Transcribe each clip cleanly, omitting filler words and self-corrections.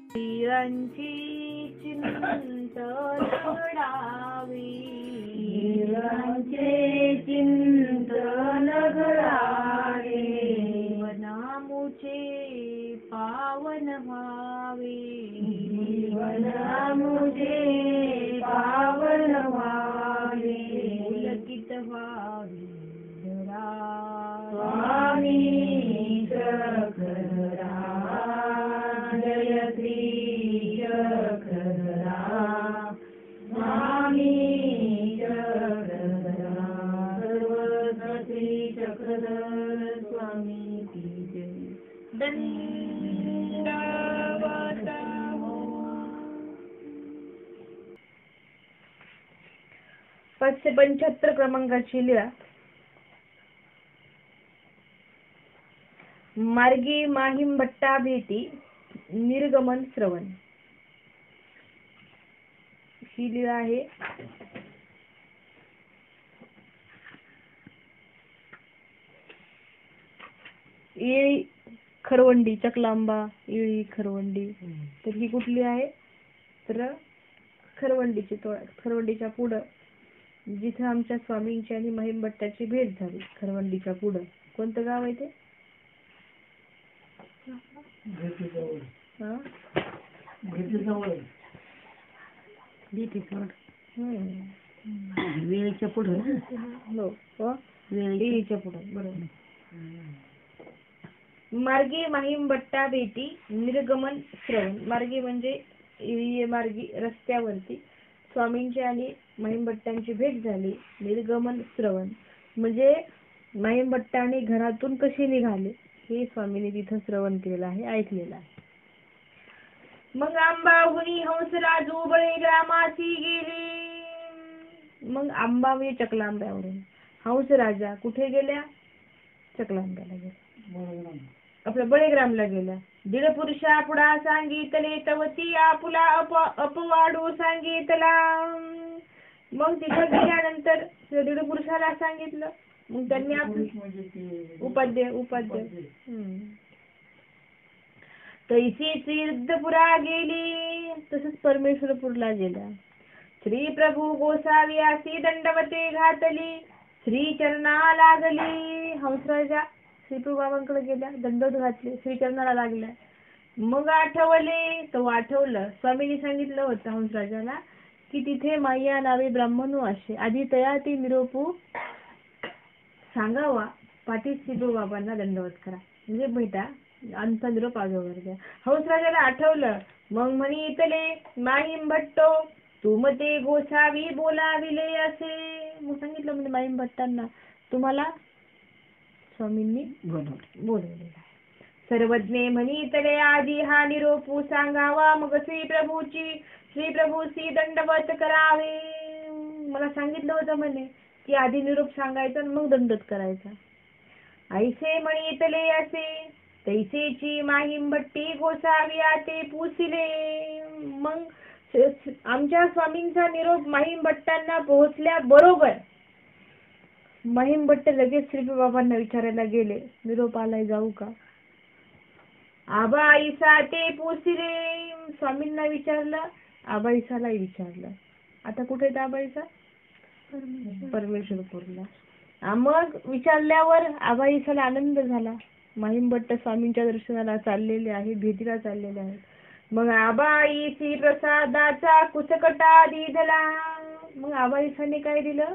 वीरांची चिंतन घडावी, वीरांचे चिंतन घडावे, जीवनामुचे पावन व्हावे, जीवनामुचे पावन व्हावे, पुलकित व्हावी धरा स्वामी चक्रधरा, जय श्री चक्रधरा, स्वामी चक्रधरा, सर्वत्र श्री चक्रधर स्वामी की जय. दंडवत हो. 575 क्रमांकाची लिहा. मार्गी माहीम भट्टा भेटी, निर्गमन श्रवण. ही लीळा आहे. येळी खरवंडी, चकलांबा येळी खरवंडी. तर ही कुठली आहे? तर खरवंडीची तोळा. खरवंडीच्या पुढं जिथं आमच्या स्वामींची आणि महिम भट्टाची भेट झाली, खरवंडीच्या पुढं कोणतं गाव आहे ते? वेळेच्या पुढे वेळीच्या पुढं, बरोबर. मार्गी माहीम भट्टा भेटी, निर्गमन श्रवण. मार्गी म्हणजे मार्गी रस्त्यावरती स्वामींची आणि महिम भट्टांची भेट झाली. निर्गमन श्रवण म्हणजे महिम भट्टांनी घरातून कशी निघाले हे स्वामींनी तिथं श्रवण केलेलं आहे, ऐकलेलं आहे. मग आंबाहुनी हंसराजू बळीरामासी गेली. मग आंबा म्हणजे चकलांब्यावरून हंसराजा कुठे गेल्या? चकलांब्याला गेल्या, आपल्या बळीग्रामला गेल्या. दीड पुरुषा पुढा सांगितले, तवती आपुला अपवाडू सांगितला. मग तिथे गेल्यानंतर दीड पुरुषाला सांगितलं. मग त्यांनी उपाध्याय तैसी तीर्थपुरा गेली, तसंच परमेश्वरपूरला गेल्या. श्री प्रभू गोसावियासी दंडवते घातली, श्री चरणा लागली. हंसराजा श्रीप्रभू बाबांकडे गेल्या, दंडवत घातले, श्री चरणाला लागल्या. मग आठवले, तो आठवलं. स्वामींनी सांगितलं होतं हंसराजाला की तिथे माया नावे ब्राह्मणू असे, आधी तया ती निरोपू सांगावा, पाठीत श्रीप्रभू बाबांना दंडवत करा, म्हणजे भेटा आमचा निरोप आजोवर द्या. हंसराजाला आठवलं. मग म्हणी इतले माहीम भट्टो, तू मते गोसावी बोलाविले असे. मग सांगितलं म्हणजे माहीम भट्टांना तुम्हाला स्वामींनी बोलवलेलं आहे. सर्वज्ञे म्हणी इतले आधी हा निरोपू सांगावा, मग श्री प्रभूची दंडवत करावे. मला सांगितलं होतं म्हणे की आधी निरोप सांगायचा मग दंडवत करायचा. ऐसे म्हणी इतले असे, तैसेची माहीम भट्टी गोसावी आते पुसिले. मग आमच्या स्वामींचा निरोप माहीम भट्टांना पोहोचल्या बरोबर महिम भट्ट लगेच श्रीप्रभू बाबांना विचारायला गेले, निरोप आलाय जाऊ का? आबाईसा ते पुसिले. स्वामींना विचारलं, आबाईसाला विचारलं. आता कुठे आहेत आबाईसा? परमेश्वरपूरला. मग विचारल्यावर आबाईसाला आनंद झाला. महिम भट्ट स्वामींच्या दर्शनाला चाललेले आहेत, भेटीला चाललेले आहेत. मग आबाईसी प्रसादाचा कुसकटा दिधला. मग आबाईसाने काय दिलं?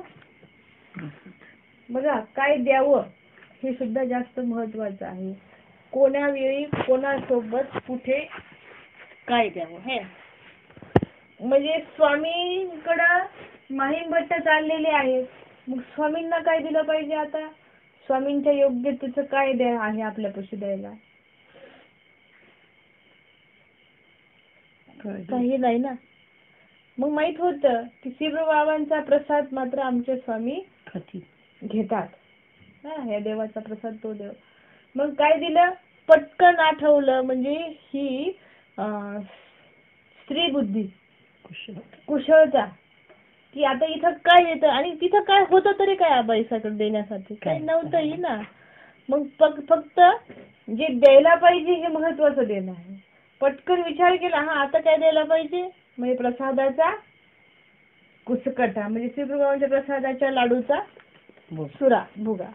बघा, काय द्यावं हे सुद्धा जास्त महत्वाचं आहे. कोण्या वेळी कोणासोबत कुठे काय द्यावं हे. म्हणजे स्वामींकडं महिम भट्ट चाललेले आहेत, मग स्वामींना काय दिलं पाहिजे? आता स्वामींच्या योग्यतेचं काय द्या आहे आपल्यापाशी द्यायला? काही नाही ना. मग माहित होतं की श्रीप्रभू बाबांचा प्रसाद मात्र आमचे स्वामी घेतात. या देवाचा प्रसाद तो देव. मग काय दिलं? पटकन आठवलं. म्हणजे ही स्त्री बुद्धी, कुशलता, की आता इथं काय येतं आणि तिथं काय होतं तरी काय आबाईसाकडे देण्यासाठी काही नव्हतंही ना. मग फक्त जे द्यायला पाहिजे हे महत्वाचं देणं आहे. पटकन विचार केला, हा आता काय द्यायला पाहिजे, म्हणजे प्रसादाचा कुसकटा, म्हणजे श्रीप्रभूंच्या प्रसादाच्या लाडूचा सुरा भुगा,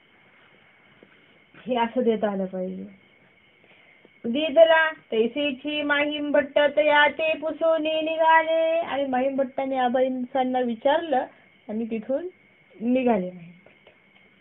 हे असं देता आलं पाहिजे. दिदला तैसेची माहीम भट्ट तया ते पुसोनी निघाले. आणि माहीम भट्टाने आबाईंना विचारलं आणि तिथून निघाले. माहीम भट्ट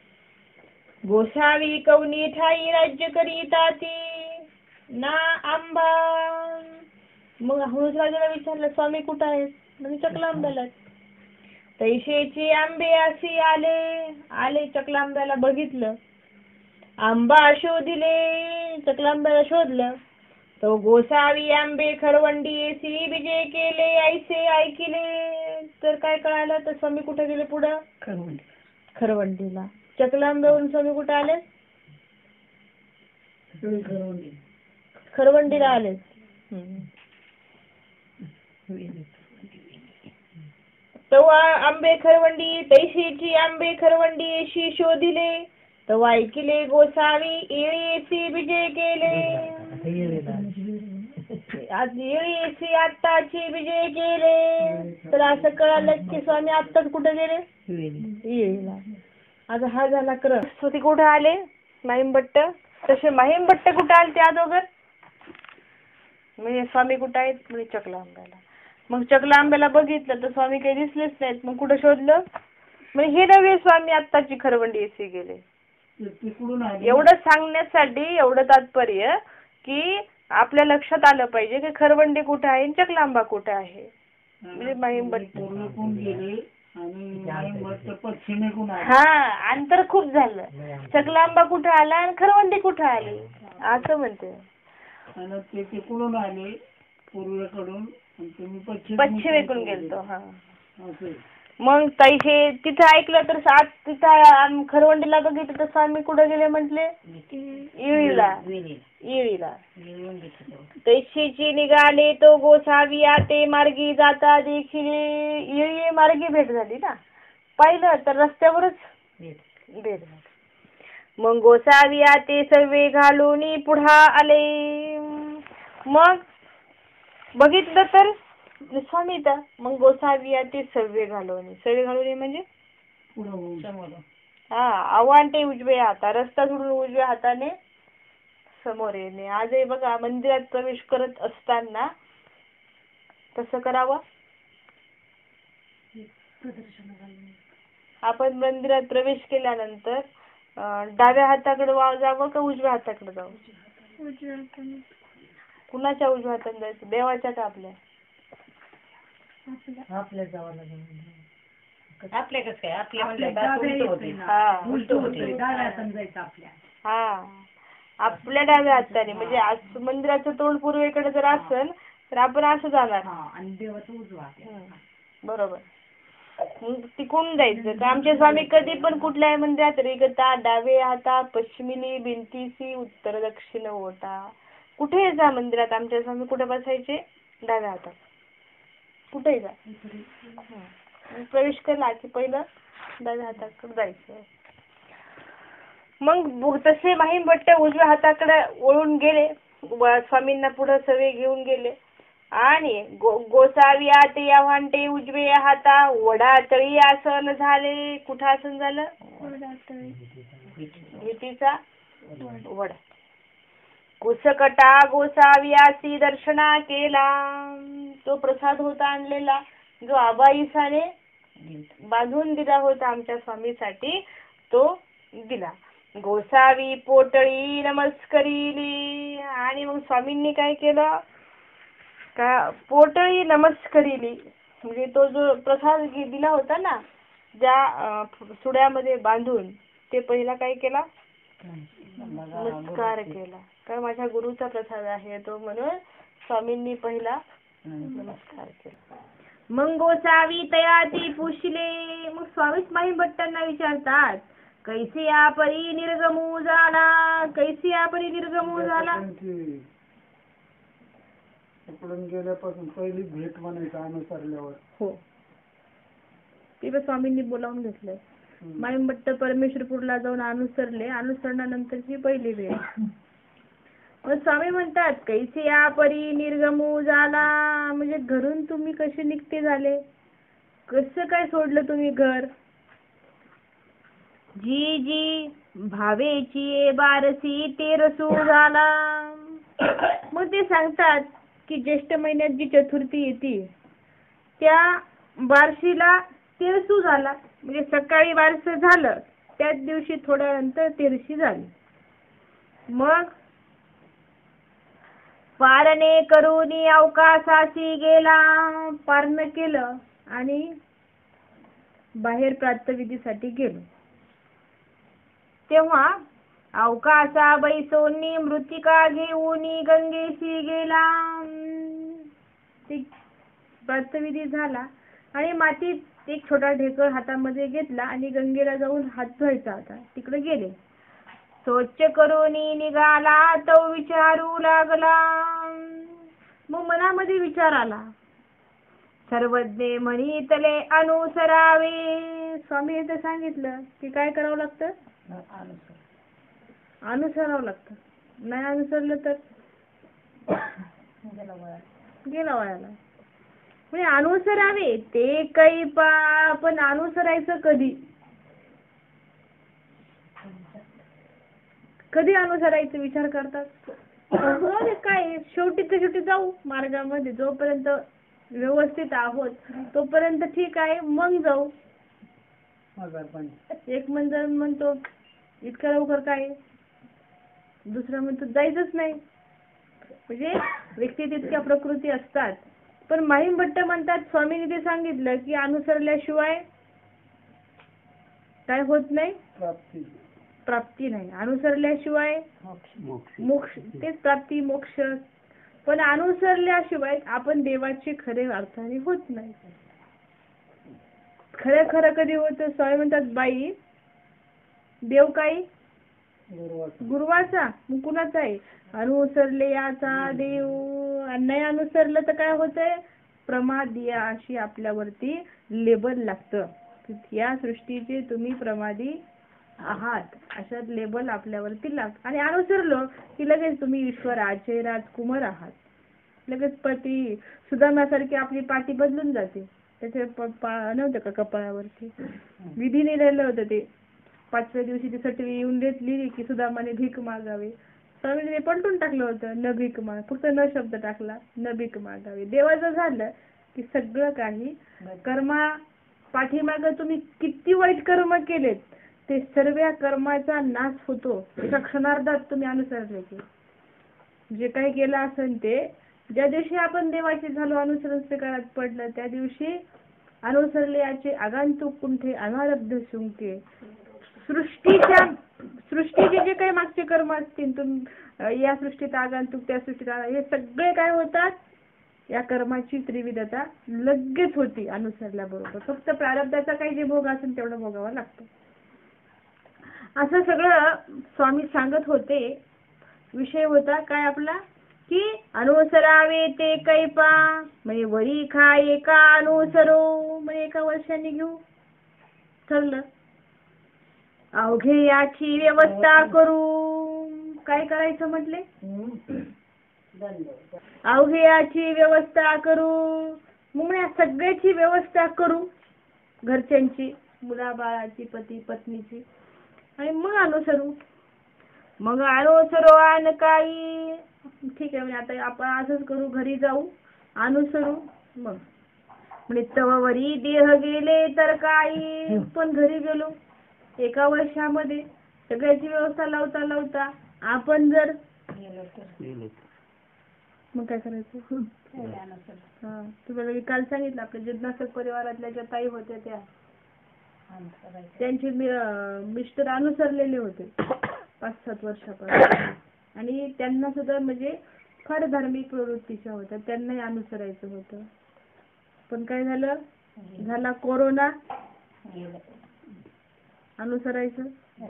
गोसावी कवनी ठाई राज्य करीता ती ना आंबा. मग हंसराजाला विचारलं, स्वामी कुठं आहेत, म्हणजे चकलांब्याला. तैसेचे आंबे असे आले चकलांब्याला बघितलं, आंबा शोधिले, चकलांब्याला शोधलं. तो गोसावी आंबे खरवंडी येसी विजय केले ऐसे ऐकिले. तर काय कळालं, तर स्वामी कुठे गेले पुढं, खरवंडीला. चकलांब्यावरून स्वामी कुठे आले, खरवंडीला आले. तेव्हा आंबे खरवंडी तैशीची आंबे खरवंडी येशी शोधिले, तेव्हा ऐकिले गोसावी येळीसी विजय केले. येळीसी आत्ताची विजय केले. तर असं कळालं की स्वामी आत्ताच कुठे गेले, येळीला. आता हा झाला क्रम. ते कुठे आले, माहीम भट्ट. तसे माहीम भट्ट कुठे आले त्या दोघं, म्हणजे स्वामी कुठे आहेत, म्हणजे चकलांब्याला. मग चकलांब्याला बघितलं तर स्वामी काही दिसलेच नाहीत. मग कुठं शोधलं, म्हणजे हे नव्हे स्वामी आत्ताची खरवंडी येसी गेले. एवढं सांगण्यासाठी एवढं तात्पर्य की आपल्या लक्षात आलं पाहिजे की खरवंडी कुठे आहे, चकलांबा कुठे आहे. म्हणजे माहीम भट्ट हा अंतर खूप झालं. चकलांबा कुठे आला आणि खरवंडी कुठे आली, असं म्हणते. तिकडून आले पूर्वेकडून, पश्चिमेकडून गेलतो. हा मग ताई हे तिथं ऐकलं तर तिथं खरवंडीला बघितलं तर स्वामी कुठे गेले म्हटले, येळीला. तैशीची निघाले तो गोसावी आते मार्गी जाता देखिले. येळी मार्गी भेट झाली ना, पाहिलं तर रस्त्यावरच भेट झाली. मग गोसावी आते सर्वे घालून पुढा आले. मग बघितलं तर स्वामी तर मग गोसावी आते सर्वे घालवणे म्हणजे हा आव्हानते उजव्या हाता, रस्ता सोडून उजव्या हाताने समोर येणे. आजही बघा मंदिरात प्रवेश करत असताना कसं करावं, आपण मंदिरात प्रवेश केल्यानंतर डाव्या हाताकडे जावं का उजव्या हाताकडे जावं, कुणाच्या उजव्या हाताने जायचं, देवाच्या का आपल्या, आपल्या जावं लागेल. आपल्या कसं काय, आपल्या आपल्या डाव्या हाताने, म्हणजे आज मंदिराचं तोंड पूर्वेकडे जर असेल तर आपण असं जाणार आणि देवाचं उजवा. बरोबर. तिकडून जायचं का आमचे स्वामी कधी पण कुठल्याही मंदिरात रेगता डावे हाता पश्चिमेने भिंतीसी उत्तर दक्षिण ओटा, कुठेही जा मंदिरात आमचे स्वामी कुठे बसायचे, डाव्या हातात. कुठेही जा प्रवेश केला की पहिलं डाव्या हाताकडे जायचं. मग तसे माहीम भट्ट उजव्या हाताकडे वळून गेले, स्वामींना पुढे सवे घेऊन गेले. आणि गोसावी आते आव्हानते उजवे हाता वडा तळी आसन झाले. कुठं आसन झालं, भीतीचा वडा. कुसकटा गोसावियासी दर्शना केला. तो प्रसाद होता आणलेला, जो आबाईसाने बांधून दिला होता आमच्या स्वामीसाठी, तो दिला. गोसावी पोटळी नमस्करिली. आणि मग स्वामींनी काय केलं, का पोटळी नमस्करिली, म्हणजे तो जो प्रसाद दिला होता ना ज्या सुड्यामध्ये बांधून, ते पहिला काय केला, नमस्कार केला. कारण माझ्या गुरुचा प्रसाद आहे तो, म्हणून स्वामींनी पहिला नमस्कार केला. मग गोसावी तयाती पुशले. मग स्वामीच माहीम भट्टांना विचारतात, कैसे आपरी निर्गमू झाला, कैसे आपरी निर्गमू झाला. पकडून गेल्यापासून पहिली भेट म्हणायचं अनुसरल्यावर. हो, ते स्वामींनी बोलावून घेतलंय. माहीम भट्ट परमेश्वरपूरला जाऊन अनुसरले, अनुसरणानंतरची पहिली भेट. मग स्वामी म्हणतात कैसे या परी निर्गमू झाला, म्हणजे घरून तुम्ही कसे निघते झाले, कसं काय सोडलं तुम्ही घर. जी जी भावेची बारसी तेरसू झाला. मग ते सांगतात की ज्येष्ठ महिन्यात जी चतुर्थी येते त्या बारशीला तेरसू झाला, म्हणजे सकाळी बारस झालं त्याच दिवशी थोड्या नंतर तेरशी झाली. मग पारणे करूनी अवकाशाशी गेला, पारण केलं आणि बाहेर प्रातविधीसाठी गेलो. तेव्हा अवकाशा बैसोनी मृतिका घेऊनी गंगेशी गेला. प्रातविधी झाला आणि मातीत एक छोटा ढेकळ हातामध्ये घेतला आणि गंगेला जाऊन हात धुवायचा होता, तिकडे गेले. स्वच्छ करूनी निघाला तो विचारू लागला. मग मनामध्ये विचार आला, सर्वज्ञ म्हणितले अनुसरावे. स्वामी इथं सांगितलं की काय करावं लागतं, अनुसरावं लागतं. नाही अनुसरलं तर गेला वयाला. म्हणजे अनुसरावे ते काही पण अनुसरायचं कधी, कधी अनुसरायचं विचार करतात. काय शेवटी तर शेवटी जाऊ मार्गामध्ये, जोपर्यंत व्यवस्थित आहोत तोपर्यंत ठीक आहे, मग जाऊ. एक म्हणतो इतक्या लवकर काय, दुसरा म्हणतो जायचंच नाही. म्हणजे व्यक्ती तितक्या प्रकृती असतात. पण माहीम भट्ट म्हणतात स्वामींनी ते सांगितलं की अनुसरल्याशिवाय काय होत नाही, प्राप्ती नाही. अनुसरल्याशिवाय मोक्ष, तेच प्राप्ती मोक्ष. पण अनुसरल्याशिवाय आपण देवाचे खरे अर्थाने होत नाही. खरं खरं कधी होतं, स्वामी म्हणतात बाई देव काही गुरुवाचा, मग कुणाचा आहे, अनुसरले याचा देव. नाही अनुसरलं तर काय होतंय, प्रमादी अशी आपल्यावरती लेबल लागतं. या सृष्टीचे तुम्ही प्रमादी आहात अशा लेबल आपल्यावरती लागत. आणि अनुसरलो की लगेच तुम्ही ईश्वराचे राजकुमार आहात. लगेच पती सुदामासारखी आपली पाठी बदलून जाते. त्याचे नव्हतं का कपाळावरती विधी लिहिलेलं होतं, ते 5व्या दिवशी ती सटवी येऊन लिहिली की सुदामाने भीक मागावे. स्वामीने पलटून टाकलं होतं, न भीक माग, फक्त न शब्द टाकला, न भीक मागावे. देवाचं झालं की सगळं काही कर्मा पाठीमाग तुम्ही किती वाईट कर्म केलेत ते सर्व कर्माचा नाश होतो एका क्षणार्धात तुम्ही अनुसरले की. जे काही केलं असेल ते, ज्या दिवशी आपण देवाचे झालो, अनुसरण स्वीकारात पडलं, त्या दिवशी अनुसरले याचे आगंतुक कुंठे अनारब्ध शुंके. सृष्टीचे जे काही मागचे कर्म असतील, या सृष्टीत आगंतुक त्या सृष्टीत, हे सगळे काय होतात, या कर्माची त्रिविधता लगेच होती अनुसरल्याबरोबर. फक्त प्रारब्धाचा काही जे भोग असेल तेवढं भोगावा लागतो. असं सगळं स्वामी सांगत होते. विषय होता काय आपला की अनुसरावे ते कैपा, म्हणजे वरी खाय एका अनुसरो, म्हणजे एका वर्षाने घेऊ ठरलं. अवघे याची व्यवस्था करू. काय करायचं म्हटले, अवघे याची व्यवस्था करू. मग या सगळ्याची व्यवस्था करू, घरच्यांची, मुलाबाळाची, पती पत्नीची, आणि मग अनुसरू. मग अनुसरो आन काही, ठीक आहे, म्हणजे आता आपण असंच करू, घरी जाऊ अनुसरू. मग म्हणजे तववरी देह गेले तर काही, पण घरी गेलो एका वर्षामध्ये सगळ्याची व्यवस्था लावता लावता आपण जर मग काय करायचं. हा, तुम्हाला काल सांगितलं आपल्या जिज्ञासक परिवारातल्या ज्या ताई होत्या त्या, त्यांचे मिस्टर अनुसरलेले होते 5-7 वर्षापासून, आणि त्यांना सुद्धा म्हणजे फार धार्मिक प्रवृत्तीच्या होत्या, त्यांनाही अनुसरायचं होतं. पण काय झालं, झाला कोरोना, अनुसरायचं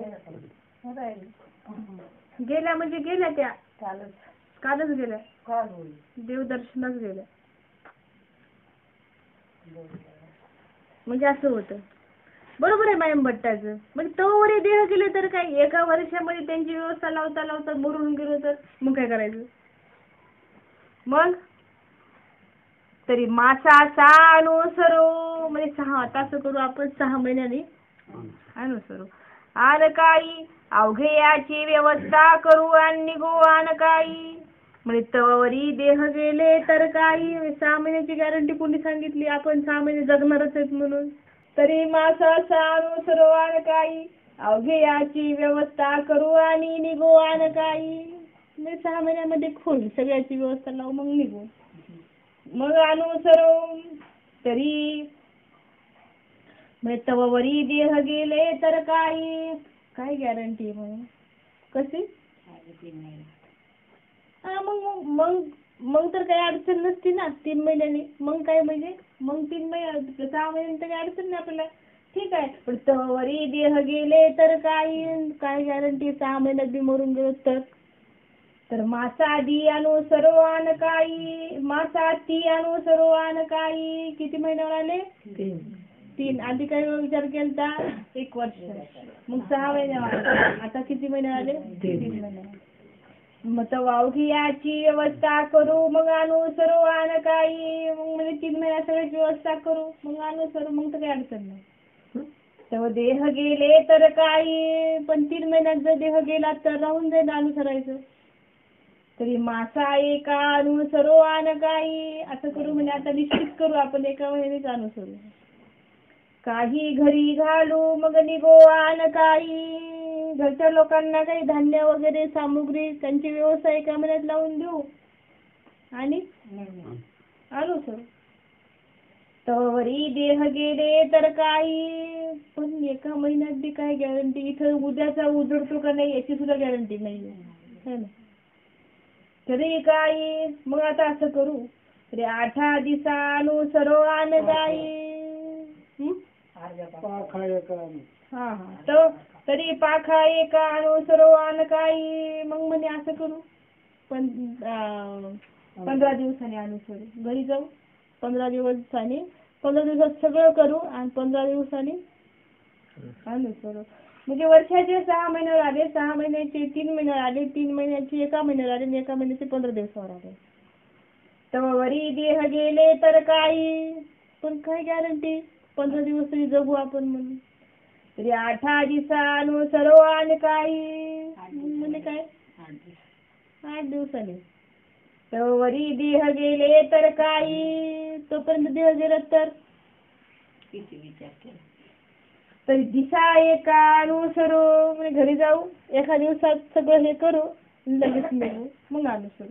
गेल्या, म्हणजे गेल्या त्या कालच गेल्या, देवदर्शनाच गेल्या. म्हणजे असं होतं. बरोबर आहे मायम भट्टाचं. म्हणजे तोवरे देह गेले तर काय, एका वर्षामध्ये त्यांची व्यवस्था लावता लावता मरून गेलो तर मग काय करायचं. मग तरी मासाचा अनुसरो म्हणजे 6 तास करू आपण 6 महिन्याने अनुसरू. आन काही अवघे याची व्यवस्था करू आणि निघू आन काही म्हणजे तवरी देह गेले तर काही. 6 महिन्याची गॅरंटी कोणी सांगितली, आपण 6 महिने जगणारच आहेत म्हणून. तरी मासाचा अनुसरो आन काही अवघे याची व्यवस्था करू आणि निघू आन काही म्हणजे 6 महिन्यामध्ये होईल सगळ्याची व्यवस्था लावू मग निघू. मग अनुसरो तरी म्हणजे तवरी देह गेले तर काही काय गॅरंटी म्हणून कशी मग मग मग तर काही अडचण नसती ना 3 महिन्यांनी. मग काय म्हणजे मग 3 महिने 6 महिन्यांनी तर काही अडचण नाही आपल्याला. ठीक आहे, पण तवरी देह गेले तर काही काय गॅरंटी 6 महिन्यात बी मरून गेलो तर मासा दी अनुसरो आन काही मासा ती अनुसरो आन काही किती महिन्यावर आले 3. आधी काय विचार केलता 1 वर्ष, मग 6 महिन्यावर आले. आता किती महिने आले 3 महिने. मग तवावघी याची व्यवस्था करू मग अनुसरो आन काही मग म्हणजे 3 महिन्यात सगळ्याची व्यवस्था करू मग अनुसरू मग तर काही अडचण नाही. तेव्हा देह गेले तर काही पण 3 महिन्यात जर देह गेला तर राहून जाईल अनुसरायचं. तरी मासा एका अनुसरो आन काही असं करू म्हणजे आता निश्चित करू आपण 1 महिन्यानेच अनुसरू. काही घरी घालू मग निघो आन काही घरच्या लोकांना काही धान्य वगैरे सामुग्री त्यांची व्यवस्था 1 महिन्यात लावून देऊ आणि अनुसरू. तवरी देह गेले तर काही पण 1 महिन्यात बी काय गॅरंटी. इथं उद्याचा उजडतो का नाही याची सुद्धा गॅरंटी नाही है ना. तरी काही मग आता असं करू तरी 8 दिवसा अनुसरो आन काही पाखा एका हा तर तरी पाखा एका अनुसरो आन काही मग म्हणे असं करू पण 15 दिवसांनी अनुसरू. घरी जाऊ 15 दिवसांनी 15 दिवसात सगळं करू आणि 15 दिवसांनी अनुसरू. म्हणजे वर्षाचे 6 महिन्यावर आले 6 महिन्याचे 3 महिन्यावर आले 3 महिन्याचे 1 महिन्यावर आले आणि 1 महिन्याचे 15 दिवसावर आले. तवरी देह गेले तर काही पण काय गॅरंटी 15 दिवस तरी जगू आपण म्हणून. तरी 8 दिवसा अनुसरो आन काही म्हणजे काय 8 दिवसांनी. तवरी देह गेले तर काही तोपर्यंत देह गेला तर किती विचार केला तरी दिसा एका अनुसरू म्हणजे घरी जाऊ 1 दिवसात सगळं हे करू लगेच निघू मग अनुसरू.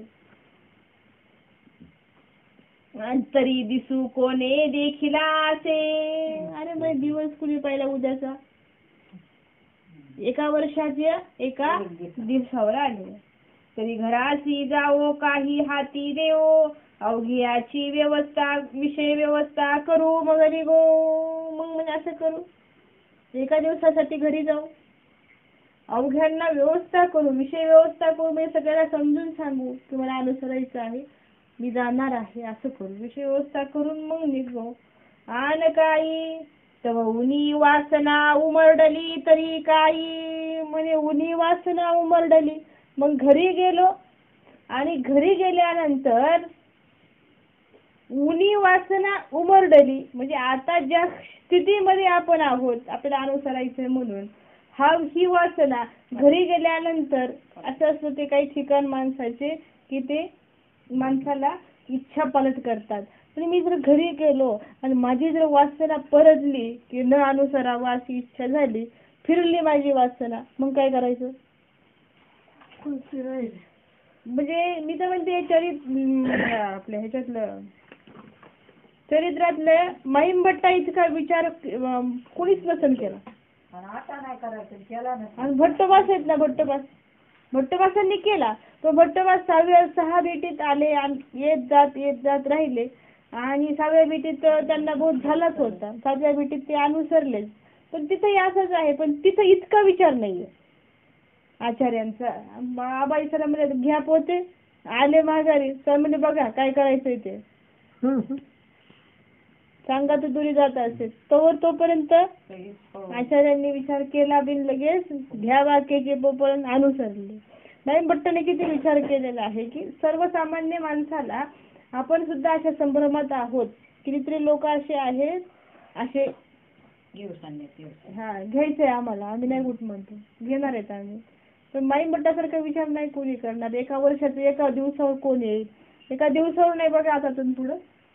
तरी दिसू कोणे देखिला असे अरे मग दिवस कुणी पाहिला उद्याचा 1 वर्षाच्या 1 दिवसावर आले. तरी घराशी जावो काही हाती देवो अवघी याची व्यवस्था विषय व्यवस्था करू मग निघो मग म्हणजे असं करू 1 दिवसासाठी घरी जाऊ अवघ्यांना व्यवस्था करू विषय व्यवस्था करू म्हणजे सगळ्याला समजून सांगू की मला अनुसरायचं आहे मी जाणार आहे असं करू विषय व्यवस्था करून मग निघू. आन काही तेव्हा उनी वासना उमरडली तरी काही म्हणजे उनी वासना उमरडली मग घरी गेलो आणि घरी गेल्यानंतर उनी वासना उमरडली म्हणजे आता ज्या स्थितीमध्ये आपण आहोत आपल्याला अनुसरायचं म्हणून ही वासना घरी गेल्यानंतर असं असतं ते काही ठिकाण माणसाचे की ते माणसाला इच्छा पालट करतात. पण मी जर घरी गेलो आणि माझी जर वासना परतली की न अनुसरावा अशी इच्छा झाली फिरली माझी वासना मग काय करायचं म्हणजे मी तर म्हणते आपल्या ह्याच्यातलं चरित्रातलं माईम भट्टा इतका विचार कोणीच नसेल केला. आता नाही करायचं केला नाही. आणि भट्टवास आहेत ना भट्टवासांनी केला तो भट्टवास 6व्या भेटीत आले आणि येत जात राहिले आणि 6व्या भेटीत त्यांना बहुत झालाच होता. 7व्या भेटीत ते अनुसरलेच पण तिथंही असंच आहे पण तिथं इतका विचार नाहीये आचार्यांचा. आबाई सर म्हणजे घ्या पोते आले माघारी सर म्हणजे बघा काय करायचंय ते सांगा तर दुरी जात असेल तोपर्यंत आचार्यांनी विचार केला बिन लगेच घ्या वाक्याचे पोपळण अनुसरले. नाईम भट्टाने किती विचार केलेला आहे की सर्वसामान्य माणसाला आपण सुद्धा अशा संभ्रमात आहोत. कितीतरी लोक असे आहेत असे घ्यायचंय आम्हाला, आम्ही नाही कुठं म्हणतो, घेणार आहेत आम्ही. पण नाईम भट्टासारखा विचार नाही कोणी करणार. एका वर्षाचं एका दिवसावर कोण येईल, एका दिवसावर नाही बघा आतातून पुढं.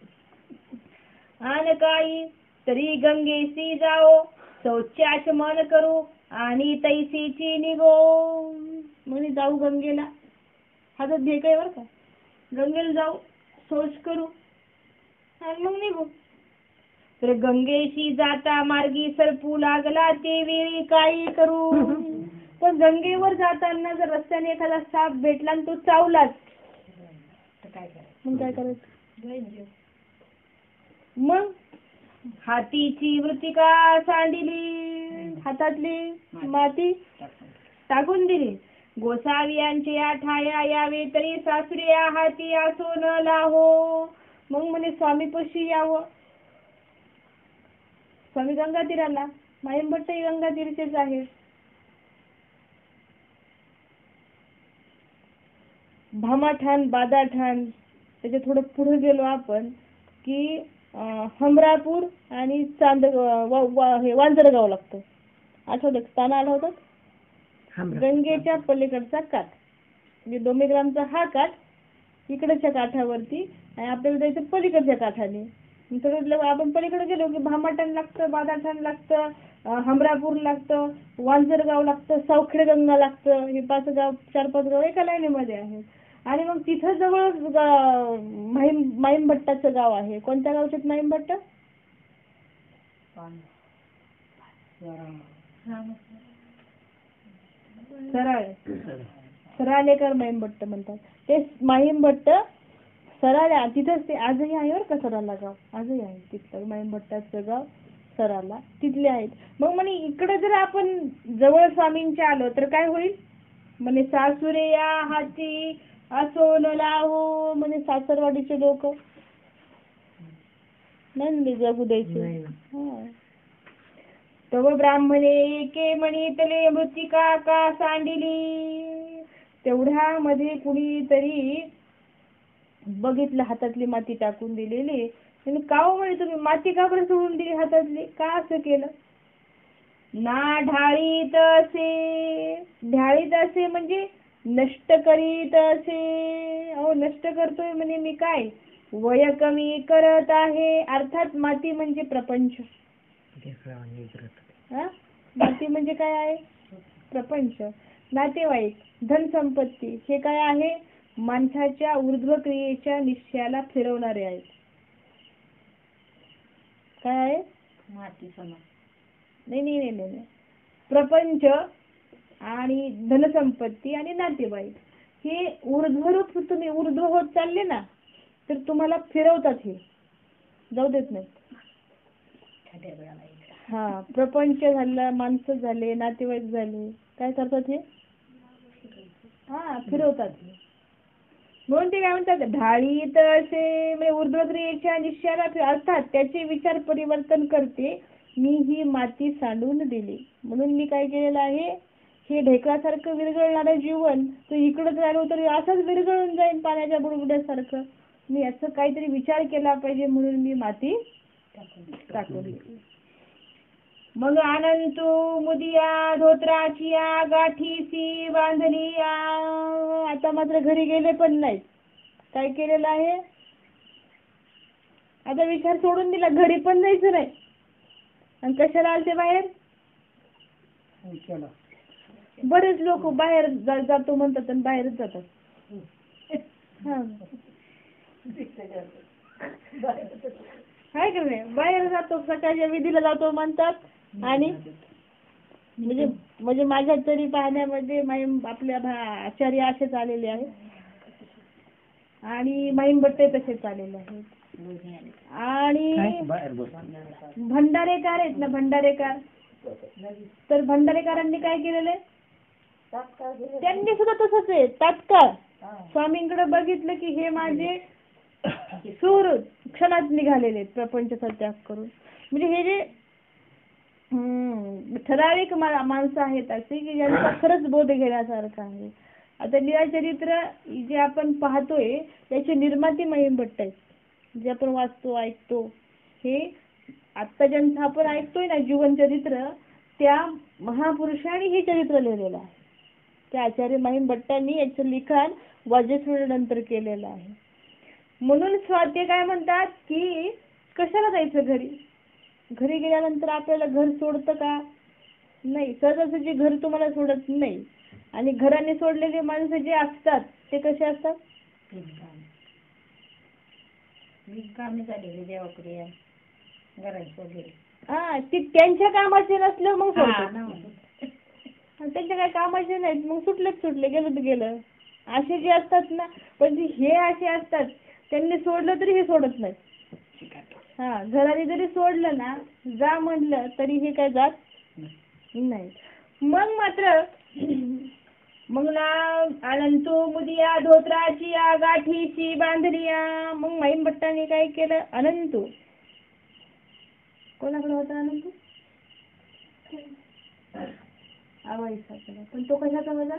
आन काही तरी गंगेसी जाओ शौचाच मन करू आणि तैसीची निघो. म्हणे जाऊ गंगेला, हातात घे काय बरं का, गंगेला जाऊ शौच करू आणि मग निघू. तर गंगेशी जाता मार्गी सरपू लागला ते वेळी काही करू. पण गंगेवर जाताना जर रस्त्याने एखादा साप भेटला आणि तो चावलाच मग काय करायचं. मग हातीची वृत्तिका सांडिली, हातातली माती टाकून दिली. गोसावियांचे आठाया यावे तरी सासुऱ्या हाती असो न लाहो. मग म्हणे स्वामीपाशी यावं. स्वामी गंगा तीराला, नाईम भट्टही गंगा तीरचेच आहेत. भामाठाण बादाठाण त्याच्या थोडं पुढे गेलो आपण की हमरापूर आणि वांजरगाव लागतं. आठवतं ताना आला होता. गंगेच्या पलीकडचा काठ म्हणजे डोमेग्रामचा हा काठ इकडच्या काठावरती आणि आपल्याला जायचं पलीकडच्या काठाने. आपण पलीकडे गेलो की भामाठाण लागतं, बादाठाण लागतं, हमरापूर लागतं, वांजरगाव लागतं, सावखेडगंगा लागतं. हे 4-5 गाव एका लाईनीमध्ये आहेत. आणि मग तिथं जवळच माईम भट्टाचं गाव आहे. कोणत्या गावचे माईम भट्ट? सराळेकर माईम भट्ट म्हणतात. ते माईम भट्ट सराळ्या तिथंच ते आजही आहे बरं का. सराला गाव आजही आहे तिथलं माईम भट्टाचं गाव सराला, तिथले आहेत. मग म्हणे इकडे जर आपण जवळ स्वामींच्या आलो तर काय होईल. म्हणे सासुरे या हाती असो न लाहो. म्हणे सासरवाडीचे लोक नाही जगू द्यायचे. तव ब्राह्मणे के म्हणे तले मृत्तिका का सांडिली. तेवढ्या मध्ये कुणीतरी बघितलं हातातली माती टाकून दिलेली. का हो म्हणे तुम्ही माती का बरं सोडून दिली हातातली, का असं केलं. ना ढाळीत असे म्हणजे नष्ट करीत असे. अहो नष्ट करतोय म्हणे मी काय, वय कमी करत आहे. अर्थात माती म्हणजे प्रपंच. माती म्हणजे काय आहे, प्रपंच. नातेवाईक, धनसंपत्ती हे काय आहे, माणसाच्या ऊर्ध्व क्रियेच्या निश्चयाला फिरवणारे आहेत. काय आहे, माती समान. नाही. प्रपंच आणि धनसंपत्ती आणि नातेवाईक हे ऊर्ध्वरूप. तुम्ही ऊर्ध्व होत चालले ना तर तुम्हाला फिरवतात, हे जाऊ देत नाही. प्रपंच झाला, माणसं झाले, नातेवाईक झाले, काय करतात हे, फिरवतात. म्हणून ते काय म्हणतात, ढाळीत असे म्हणजे ऊर्ध्व क्रियेच्या निश्चयाला, अर्थात त्याचे विचार परिवर्तन करते. मी ही माती सांडून दिली म्हणून मी काय केलेलं आहे, हे ढेकळासारखं विरघळणारं जीवन तो इकडंच राहिलो तर असंच विरघळून जाईल पाण्याच्या बुडबुड्यासारखं. मी याचा काहीतरी विचार केला पाहिजे म्हणून मी माती टाकून दिली. मग अनंतू मुदिया धोत्राचिया गाठीसी बांधलिया. आता मात्र घरी गेले पण नाही. काय केलेलं आहे, आता विचार सोडून दिला, घरी पण जायचं नाही. आणि कशाला आलते बाहेर, बरेच लोक बाहेर जातो म्हणतात आणि बाहेरच जातात. हाय का नाही, बाहेर जातो, सकाळच्या विधीला जातो म्हणतात. आणि म्हणजे माझ्या तरी पाहण्यामध्ये आपल्या आचार्य असेच आलेले आहेत आणि माईम भट्टे तसेच आलेले आहेत. आणि भंडारेकार आहेत ना, भंडारेकार, तर भंडारेकरांनी काय केलेलं, त्यांनी सुद्धा तसंच आहे. तात्काळ स्वामींकडे बघितलं की हे माझे सूर क्षण लिखाणात निघालेले आहेत प्रपंचाचा त्याग करून. म्हणजे हे जे ठराविक माणसं आहेत असे की ज्यांचा खरंच बोध घेण्यासारखा आहे. आता लीळाचरित्र जे आपण पाहतोय त्याची निर्माती महिम भट्ट आहेत. जे आपण वाचतो ऐकतो हे आता ज्यांचं आपण ऐकतोय ना जीवनचरित्र त्या महापुरुषांनी हे चरित्र लिहिलेलं आहे. त्या आचार्य महिम भट्टांनी याचं लिखाण वाजसुर्यानंतर केलेलं आहे. म्हणून स्वाती काय म्हणतात की कशाला जायचं घरी, घरी गेल्यानंतर आपल्याला घर सोडतं का नाही, सहजासहजी घर तुम्हाला सोडत नाही. आणि घराने सोडलेले माणसं जे असतात ते कसे असतात, कामी झालेली देवापुरी घरात वगैरे ते त्यांच्या कामाचे नसलं मग सोडतात. हा त्यांच्या काही कामाचे नाहीत मग सुटले गेलं तर गेलं असे जे असतात ना. पण हे असे असतात त्यांनी सोडलं तरी हे सोडत नाहीत. घराने जरी सोडलं ना जा म्हटलं तरी हे काय जात नाही. मग मात्र मग ना अनंतो मुदिया धोत्राची या गाठीची बांधलिया. मग महिम भट्टाने काय केलं, अनंतो कोणाकडे होता अनंतो, आवाईचा. पण तो कशाचा होता,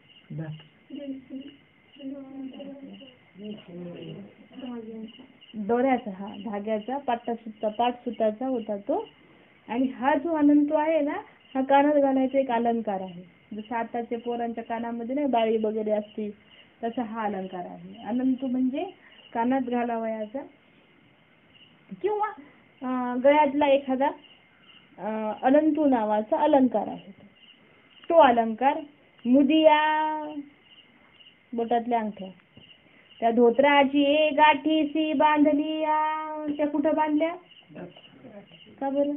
दोऱ्याचा, धाग्याचा पाठसुताचा होता तो. आणि हा जो अनंतो आहे ना हा कानात घालायचा एक अलंकार आहे. जसं आताच्या पोरांच्या कानामध्ये नाही बाळी वगैरे असते तसा हा अलंकार आहे. अनंतो म्हणजे कानात घालावयाचा किंवा गळ्यातला एखादा अनंतो नावाचा अलंकार आहे. तो अलंकार मुदिया बोटातल्या अंगठ्या त्या धोत्राची गाठीसी बांधलिया. त्या कुठं बांधल्या का बरं,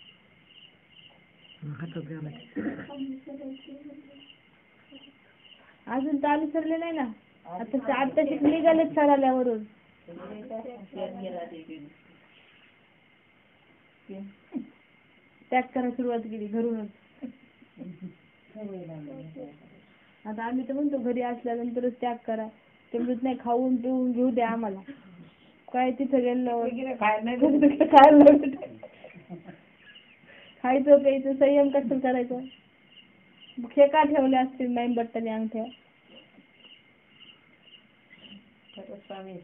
अजून तर अनुसरले नाही ना. आता निघालेच सराल्यावरून. त्याग करायला सुरुवात केली घरूनच. आता आम्ही तर म्हणतो घरी असल्यानंतरच त्याग करा. ते म्हणत नाही खाऊन पिऊन घेऊ द्या आम्हाला. काय तिथं गेलं खायचं प्यायचं संयम कसं करायचं. हे का ठेवले असतील महिम भट्टाने अंगठ्या. स्वामी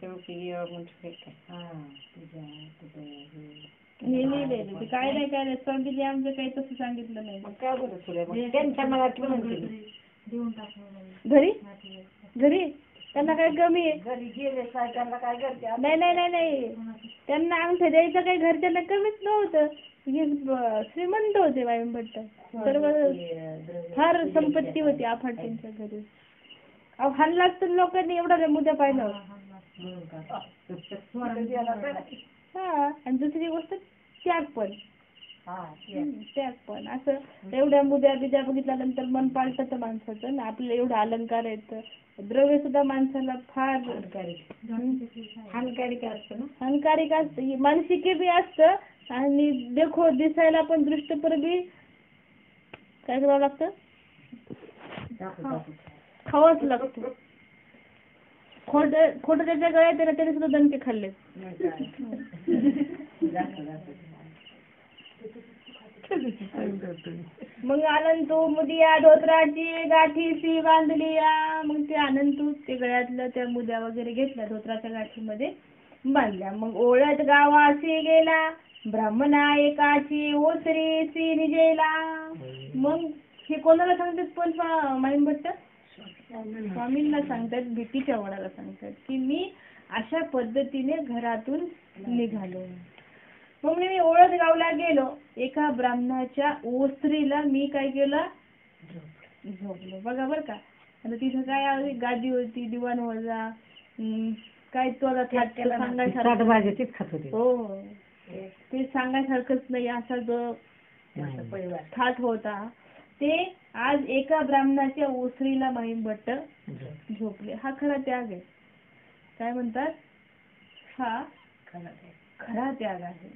हे लिहिलेलं ते काय नाही स्वामीजी आमचं काही तसं सांगितलं नाही. काय बरं त्यांच्या मनातलं घरी घरी त्यांना काय कमी आहे, घरी गेले काय त्यांना काय करते. नाही त्यांना अंगठा द्यायचं काही घरच्यांना कमीच नव्हतं. हे श्रीमंत होते महिम भट्ट. सर्व फार संपत्ती होती अफाट त्यांच्या घरी. हाणलाच तर लोकांनी एवढा मुद्दा पाहिला. आणि दुसरी गोष्ट त्याग पण असं एवढ्या मुद्या बिद्या बघितल्यानंतर मन पालटतं माणसाचं ना. आपल्याला एवढं अलंकार आहेत, द्रव्य सुद्धा माणसाला फार हानिकारक असतं. मानसिकी बी असतं आणि देखो दिसायला पण दृष्टपर बी काय करावं लागतं, खावंच लागतं. खोटं त्याच्या गळ्यात आहे ना त्याने सुद्धा दणके खाल्ले. मग अनंतो मुदिया धोत्राची गाठीसी बांधलिया. मग ते अनंतो ते गळ्यातलं त्या मुद्या वगैरे घेतल्या धोत्राच्या गाठीमध्ये बांधल्या. मग ओळत गावाशी गेला ब्राह्मणा एकाची ओसरीसी निजेला. मग हे कोणाला सांगतात पण महिम भट्ट, स्वामींना सांगतात, भीतीच्या वडाला सांगतात की मी अशा पद्धतीने घरातून निघालो. मग मी ओळत गावला गेलो. एका ब्राह्मणाच्या ओसरीला मी काय केलं, झोपलो. बघा बर का. आता तिथं काय गादी होती, दिवाण वजा काय तो सांगायसारखं हो ते सांगायसारखंच नाही असा जो थाट होता ते आज एका ब्राह्मणाच्या ओसरीला महिम भट्ट झोपले. हा खरा त्याग आहे. काय म्हणतात, हा खरा त्याग आहे.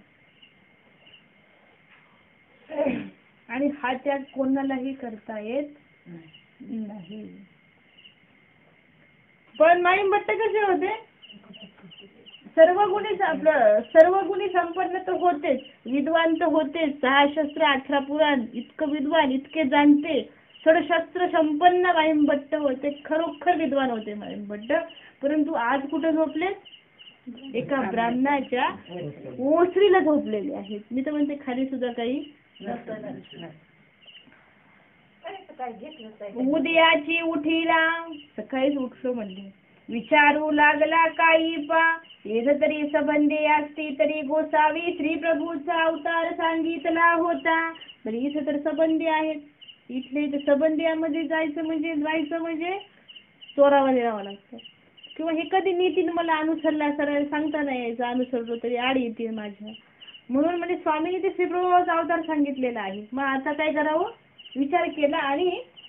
आणि हा त्याग कोणालाही करता येत नाही. पण महिम भट्ट कसे होते, सर्व गुणी संपन्न तर होतेच, विद्वान तर होतेच, 6 शस्त्र 18 पुराण, इतकं विद्वान, इतके जाणते, षडशस्त्र संपन्न माहिमभट्ट होते, खरोखर विद्वान होते माहिमभट्ट. परंतु आज कुठे झोपले? एका ब्राह्मणाच्या ओसरीला झोपलेले आहेत. मी तर म्हणते खाली सुद्धा काही काय घेतलं काय उदयाची उठीला, सकाळीच उठलो म्हणले, विचारू लागला काही पा, येत तरी संबंधी असती तरी गोसावी, श्री प्रभूचा अवतार सांगितला होता. बरं, इथं तर संबंधी आहेत, इथले इथे संबंधियामध्ये जायचं म्हणजे चोरावर यावं लागतं, किंवा हे कधी नीतीने मला अनुसरला सरळ सांगता नाही यायचं, अनुसरलो तरी आड येते माझ्या. म्हणून म्हणजे स्वामीने ते श्री प्रभूचा अवतार सांगितलेला आहे. मग आता काय करावं विचार केला, आणि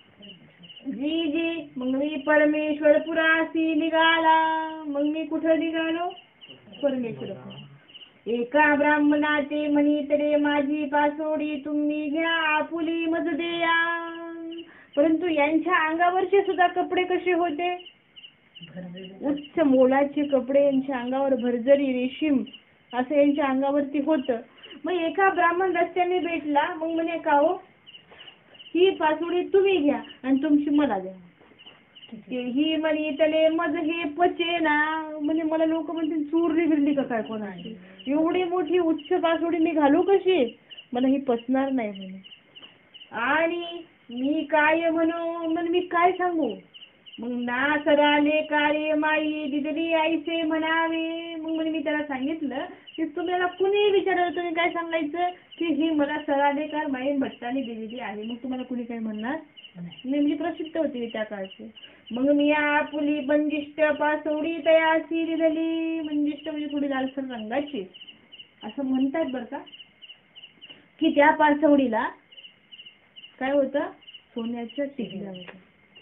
जी मग मी परमेश्वरपुरासी निघाला. मग मी कुठं निघालो? परमेश्वरपुरा. एका ब्राह्मणाचे म्हणी तरे माझी पासोडी तुम्ही घ्या आपुली मज देया. परंतु यांच्या अंगावरचे सुद्धा कपडे कसे होते? उच्च मोलाचे कपडे, यांच्या अंगावर भरजरी रेशीम असं यांच्या अंगावरती होतं. मग एका ब्राह्मण रस्त्याने भेटला, मग म्हणे का हो, ही पासोडी तुम्ही घ्या आणि तुमची मला द्या. ही म्हणे त्याले मज हे पचे ना, म्हणजे मला लोक म्हणतील चूरली बिरली का काय कोणाची, एवढी मोठी उच्च पासोडी मी घालू कशी, मला ही पचणार नाही म्हणे. आणि मी काय म्हणू, म्हणजे मी काय सांगू. मग ना सराले काळे माई दिदली आईसे म्हणावे. मग म्हणजे मी त्याला सांगितलं की तुम्हाला कुणी विचारलं तुम्ही काय सांगायचं की ही मला सरालेकार माई भट्टाने दिलेली आहे. मग तुम्हाला कुणी काय म्हणणार नाही, म्हणजे प्रसिद्ध होती त्या काळची. मग मी आपुली बंदिष्ट पासोडी तयासी दिलेली. बंदिष्ट म्हणजे थोडी लालसर रंगाची असं म्हणतात बरं का. की त्या पासोडीला काय होतं, सोन्याच्या टिकल्या होत्या.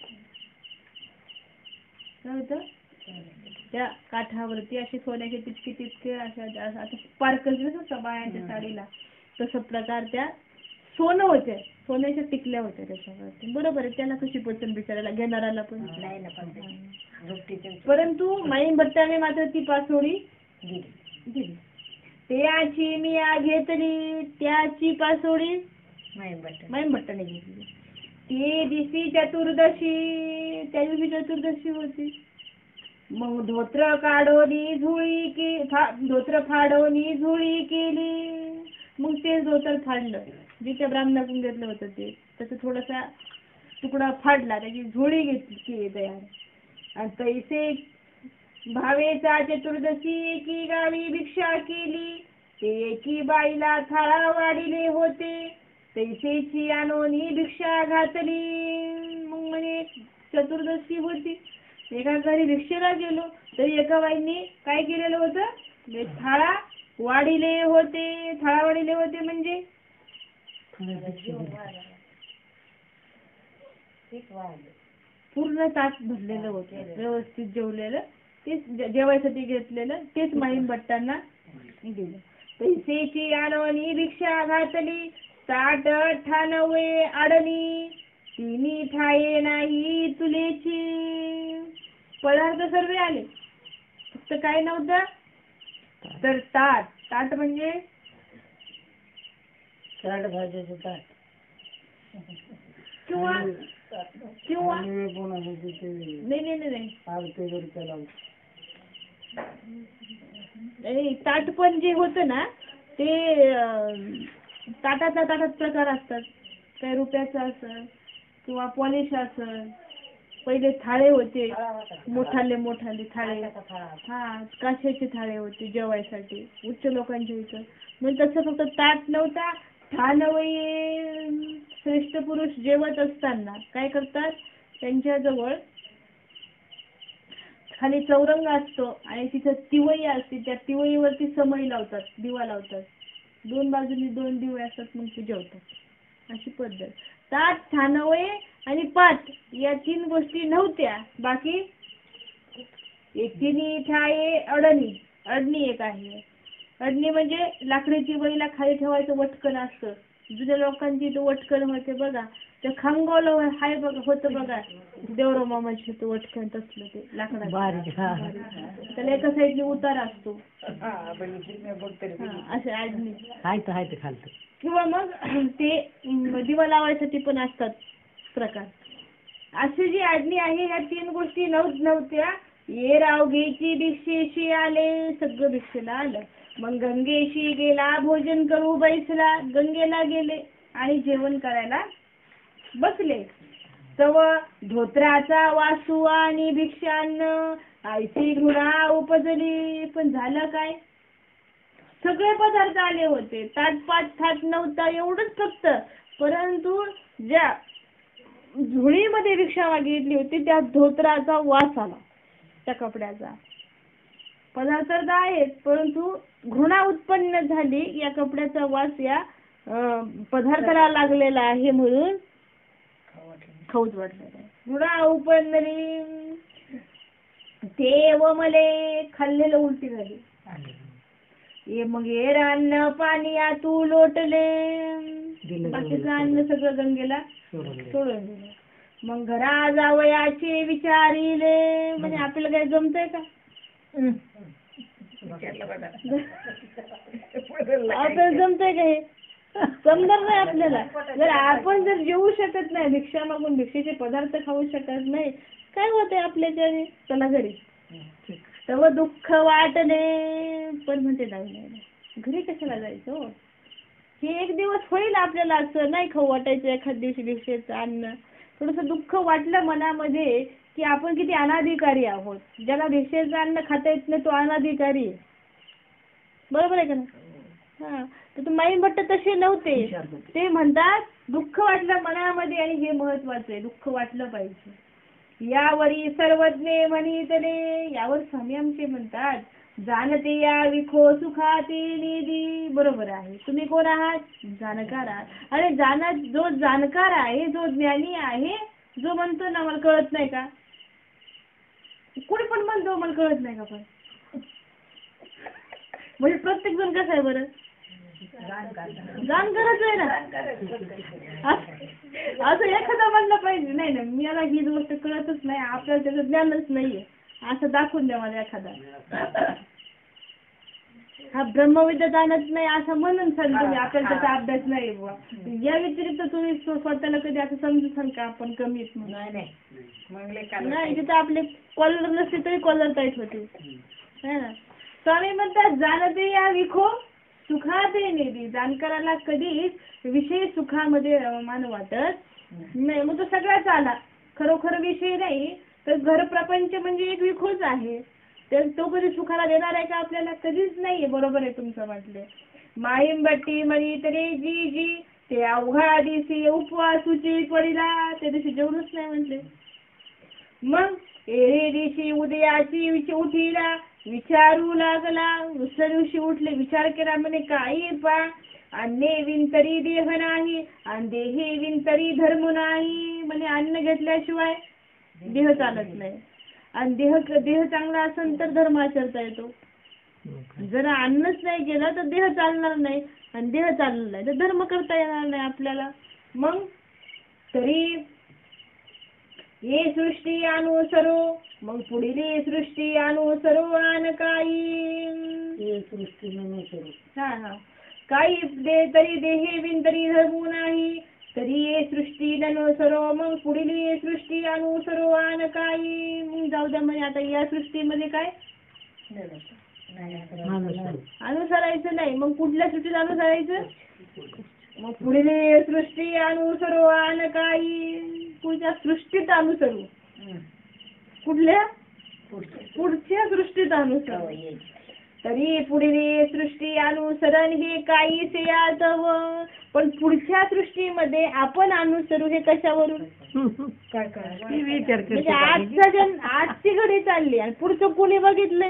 काय होतं, त्या काठावरती असे सोन्याचे तितके अशा आता स्पार्कल जसं बायांच्या साडीला तसं प्रकार त्या सोनं होते, सोन्याच्या टिकल्या होत्या त्याच्यावरती. बरोबर आहे, त्याला कशी पचन बिचारायला घेणाराला पण. परंतु माईम भट्टाने मात्र ती पासोडी दिली. त्याची मी घेतली, त्याची पासोडी माईम भट्टाने घेतली. ते दिवशी चतुर्दशी, त्या दिवशी चतुर्दशी होती. मग धोत्र फाडोनी झुळी केली. मग ते धोतर फाडलं, जे त्या ब्राह्मणाकडून घेतलं होतं ते, त्याचा थोडासा तुकडा फाडला, त्याची झोळी घेतली तयार. आणि तैसे भावेचा चतुर्दशी एकी गावी भिक्षा केली. ते एकी बाईला थाळा वाढिले होते, तैसेची आणोनी भिक्षा घातली. मग म्हणे चतुर्दशी होती, एका घरी भिक्षेला गेलो, तरी एका बाईंनी काय केलेलं होतं, थाळा वाढिले होते. थाळा वाढिले होते म्हणजे पूर्ण ताट भरलेलं होतं, व्यवस्थित जेवलेलं, तेच जेवायसाठी घेतलेलं, तेच माईम भट्टांना दिलं. पैसेची आणोनी भिक्षा घातली, ताट ठाणवे आडणी, तिनी ठाये नाही तुलेची. पदार्थ सर्व आले, फक्त काय नव्हतं तर ताट. ताट म्हणजे भाज्याचं ताट किंवा नाही, ताट पण जे होतं ना ते ताटात प्रकार असतात. काय रुपयाचं असं किंवा पॉलिश असं. पहिले थाळे होते, मोठाले थाळे, काचेचे थाळे होते जेवायसाठी उच्च लोकांच्या इथं. मग तसं फक्त ताट नव्हता. ठाणवये, श्रेष्ठ पुरुष जेवत असताना काय करतात, त्यांच्याजवळ खाली चौरंग असतो आणि तिथं तिवई असते, त्या तिवईवरती समई लावतात, दिवा लावतात, दोन बाजूनी 2 दिवे असतात, मग ते जेवतात. अशी पद्धत. ताट, ठाणवये आणि पाट या 3 गोष्टी नव्हत्या. बाकी तिन्ही ठाये अडणी. अडणी एक आहे. अडणी म्हणजे लाकडीची वईला खाली ठेवायचं वटकन असतं, जुन्या लोकांची तो वटकण होते बघा, त्या खामगावला हाय बघा, होतं बघा देवराव मामाचे तो वटकण तसलं ते लाकडाचं. त्याला एका साईडने उतार असतो. असे आडणी किंवा मग ते दिवा लावायसाठी पण असतात प्रकार. अशी जी आडणी आहे ह्या 3 गोष्टी नव्हत्या. ये राव घ्यायची भिक्षेशी आले, सगळं भिक्षेला आलं. मग गंगेशी गेला भोजन करू बैसला, गंगेला गेले आणि जेवण करायला बसले. तव धोत्राचा वासू आणि भिक्षान्न आयची घृणा उपजली. पण झालं काय, सगळे पदार्थ आले होते, ताट 5 थाट नव्हता एवढंच फक्त. परंतु ज्या झोळीमध्ये भिक्षा मागितली होती त्या धोत्राचा वास आला, त्या कपड्याचा. पदार्थ तर आहेत परंतु घृणा उत्पन्न झाली, या कपड्याचा वास या पदार्थाला लागलेला आहे म्हणून खाऊच वाटलेला आहे. घृणा उपजली ते व मले, खाल्लेलं उलटी झाली. ये मग ये अन्न पाणी तू लोटले, बाकीचं अन्न सगळं गंगेला सोडून दिलं. मग घरा जावयाचे विचारिले, म्हणजे आपल्याला काय जमतंय का, आपल्याला जमतंय का, हे समजणार नाही आपल्याला. जर आपण जर जेवू शकत नाही, भिक्षा मागून भिक्षेचे पदार्थ खाऊ शकत नाही, काय होतंय आपल्याच्याने, चला घरी. तेव्हा दुःख वाटले, पण म्हणते नाही घरी कशाला जायचं, हे एक दिवस होईल आपल्याला, असं नाही खाऊ वाटायचं एखाद दिवशी भिक्षेचं अन्न. थोडंसं दुःख वाटलं मनामध्ये की आपण किती अनाधिकारी आहोत. ज्याला भिक्षेचं अन्न खाता येत नाही तो अनाधिकारी आहे, बरोबर आहे का ना. हा, तर माई भट्ट तसे नव्हते. ते म्हणतात दुःख वाटलं मनामध्ये, आणि हे महत्वाचं आहे, दुःख वाटलं पाहिजे. यावरी सर्वज्ञ म्हणितले, यावर स्वामी आमचे म्हणतात जाणते या विखो सुखाती निधी. बरोबर आहे, तुम्ही कोण आहात, जाणकार आहात. आणि जो जाणकार आहे, जो ज्ञानी आहे, जो म्हणतो ना मला कळत नाही का, कोणी पण म्हणतो मला कळत नाही का, पण म्हणजे प्रत्येक जण कसं आहे बरं, जाणकारच आहे ना. असं एखादा म्हणलं पाहिजे नाही ना मला ही गोष्ट कळतच नाही, आपल्याला त्याचं ज्ञानच नाहीये, असं दाखवून द्या मला एखादा. हा ब्रह्मविद्या जाणत नाही असं म्हणून सांग तुम्ही, आपल्याला त्याचा अभ्यास नाही बुवा. या व्यतिरिक्त तुम्ही स्वतःला कधी असं समजू सांग का आपण कमीच नाही, तिथं आपले कॉलर नसते तरी कॉलर टाईट होते है ना. स्वामी म्हणतात जाणते या विखो सुखाते निधी. जाणकाराला कधीच विषय सुखामध्ये मान वाटत नाही. मग तो सगळाच आला, खरोखर विषय नाही तर घर प्रपंच म्हणजे एक विखोच आहे. तर तो कधी सुखाला देणार आहे का आपल्याला, कधीच नाहीये. बरोबर आहे तुमचं म्हटले. माईंबट्टी मरी तरी जी जी ते अवघा दिवशी उपवासूची पडिला, त्या दिवशी जेवणच नाही म्हटले. मग एरे दिवशी उदयाची उठीला विचारू लागला. दुसऱ्या दिवशी उठले, विचार केला म्हणे काही पा अन्ने विंतरी देह नाही आणि देहे विंतरी धर्म नाही. म्हणजे अन्न घेतल्याशिवाय देह चालत नाही, आणि देह चांगला असेल तर धर्म आचरता येतो. जर अन्नच नाही केलं तर देह चालणार नाही, आणि देह चालला नाही तर धर्म करता येणार नाही आपल्याला. मग तरी ये सृष्टी अनुसरो, मग पुढील सृष्टी अनुसरो आन काही सृष्टी अनुसरो. हा काही दे तरी देहे विंतरी धर्मू नाही, तरी ये सृष्टी अनुसरो, मग पुढील ये सृष्टी अनुसरो आन काही. मग जाऊ द्या म्हणजे आता या सृष्टीमध्ये काय अनुसरायचं नाही, मग कुठल्या सृष्टीत अनुसरायचं, मग पुढील सृष्टी अनुसरो आन काही. पुढच्या सृष्टीत अनुसरू, कुठल्या पुढच्या सृष्टीत अनुसरू. तरी पुढील सृष्टी अनुसरण हे काही से यातव, पण पुढच्या सृष्टीमध्ये आपण अनुसरू हे कशावरून, काय विचार म्हणजे आजची घडी चालली आणि पुढचं कोणी बघितलंय.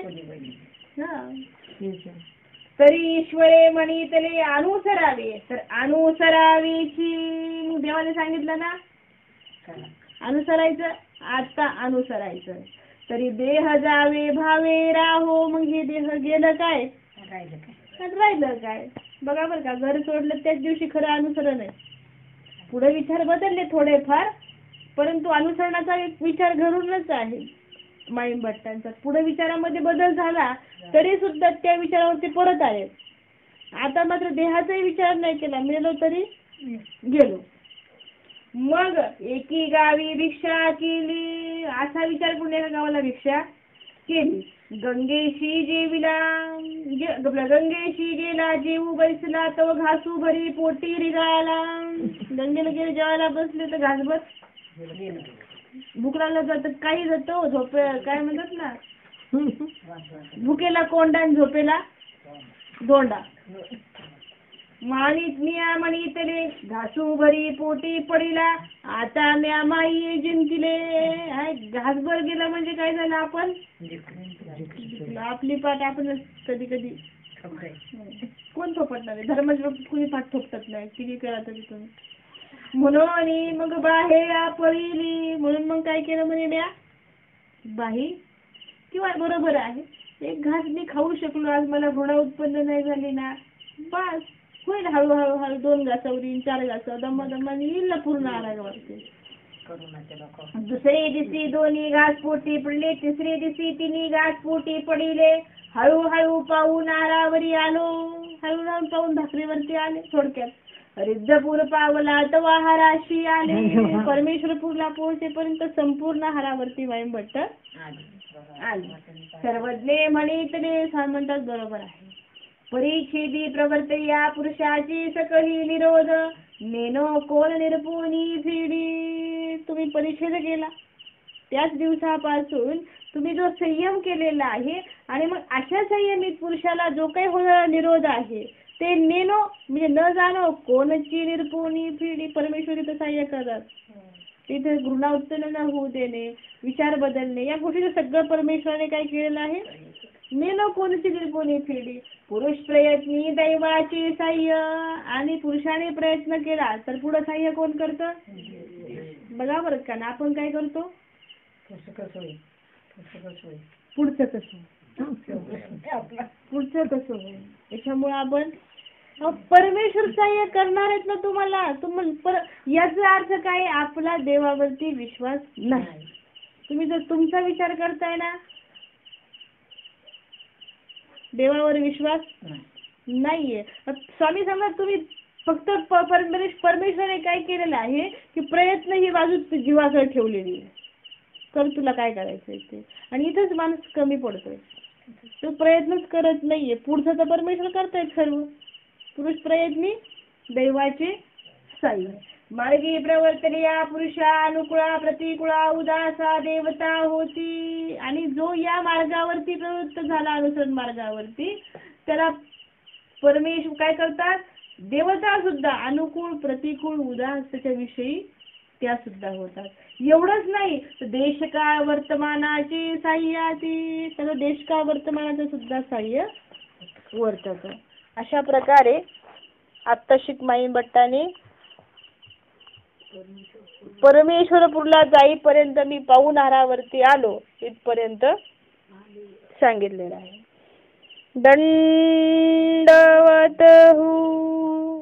तरी ईश्वरे म्हणितले अनुसरावे, तर अनुसरावीची देवाने सांगितलं ना अनुसरायचं, आता अनुसरायचं. तरी देह जावे भावे राहो, मग हे देह गेलं काय राहिलं काय. बघा बरं का, घर सोडलं त्याच दिवशी खरं अनुसरण आहे. पुढे विचार बदलले थोडेफार, परंतु अनुसरणाचा एक विचार घरूनच आहे माईम भट्टांचा. पुढे विचारामध्ये बदल झाला तरी सुद्धा त्या विचारावरती परत आले. आता मात्र देहाचाही विचार नाही केला, मेलो तरी गेलो. मग एकी गावी भिक्षा केली, असा विचार करून एका गावाला भिक्षा केली. गंगेशी गेला जेऊ बैसला तो घासू भरी पोटी रिगाला. गंगेला गेले जेवायला बसले तर घासभर भूक लागला जात काही जातो झोपे काय म्हणतात ना, भुकेला कोंडा आणि झोपेला दोंडा. माणित मिया म्हणितले घासू भरी पोटी पडिला, आता म्या माई जिंकले. घासभर गेला म्हणजे काय झालं, आपण आपली पाठ आपण कधी कधी कोण थोपटणार आहे, धर्माच्या बाबतीत कोणी पाठ थोपटत नाही, किती करा तरी तुम्ही. म्हणून मग बाहेर पडली, म्हणून मग काय केलं म्हणे म्या बाही किंवा बरोबर आहे, एक घास मी खाऊ शकलो आज, मला घोडा उत्पन्न नाही झाली ना, बस होईल हळूहळू हळू 2 घासावरील 4 घासावर दमादमाने येईल ना पूर्ण आरागावरती. दुसरे दिवशी 2 घास पोटी पडले, तिसरे दिवशी 3 घास पोटी पडिले. हळूहळू पाहून आरावरी आलो, हळूहळू पाहून भाकरीवरती आले. थोडक्यात रिद्धपूर पावला तवा हराशी आले. परमेश्वरपूरला पोहोचेपर्यंत संपूर्ण हरावरती माईम भट्ट आले. सर्वज्ञ म्हणितले म्हणतात बरोबर आहे. परिच्छेदी प्रवर्ते या पुरुषाची सकली निरोध, नेनो कोण निरपुनी फिडी. तुम्ही परिच्छेद केला त्याच दिवसापासून तुम्ही जो संयम केलेला आहे, आणि मग अशा संयमित पुरुषाला जो काही होणारा निरोध आहे ते नेनो म्हणजे न जाणो कोणची निरपुनी फिडी. परमेश्वरी तर सहाय्य करतात, तिथे घृणा उत्पन्न न होऊ देणे, विचार बदलणे, या गोष्टीचं सगळं परमेश्वराने काय केलेलं आहे. नेनो कोणची निरपुनी फिडी. पुरुष प्रयत्नी दैवाची सहाय्य, आणि पुरुषाने प्रयत्न केला तर पुढे सहाय्य कोण करतं. बघा बरं का ना, आपण काय करतो, पुढचं कसं होईल, त्याच्यामुळे आपण परमेश्वर सहाय्य करणार आहेत ना तुम्हाला. याचा अर्थ काय, आपला देवावरती विश्वास नाही. तुम्ही जर तुमचा विचार करताय ना, देवावर विश्वास नाहीये. स्वामी सांगा, तुम्ही फक्त परमेश्वराने काय केलेलं आहे की प्रयत्न ही बाजू जीवाकडे ठेवलेली आहे, तर तुला काय करायचंय ते. आणि इथंच माणूस कमी पडतोय, तो प्रयत्नच करत नाहीये. पुढचं तर परमेश्वर करतायत सर्व. पुरुष प्रयत्नी दैवाचे साई. मार्गी प्रवर्तने या पुरुषा अनुकुळा प्रतिकुळा उदासा देवता होती. आणि जो या मार्गावरती प्रवृत्त झाला, अनुसरण मार्गावरती, त्याला परमेश्वर काय करतात, देवता सुद्धा अनुकूल प्रतिकूल उदास त्याच्या विषयी त्या सुद्धा होतात. एवढंच नाही, देशकाळ वर्तमानाची साह्याती, त्याला देशकाळ वर्तमानाचं सुद्धा साह्य वर्तत. अशा प्रकारे आत्ताशिक माईम भट्टाने परमेश्वरपूरला जाईपर्यंत मी पाहून आरावरती आलो इथपर्यंत सांगितलेलं आहे. दंडवत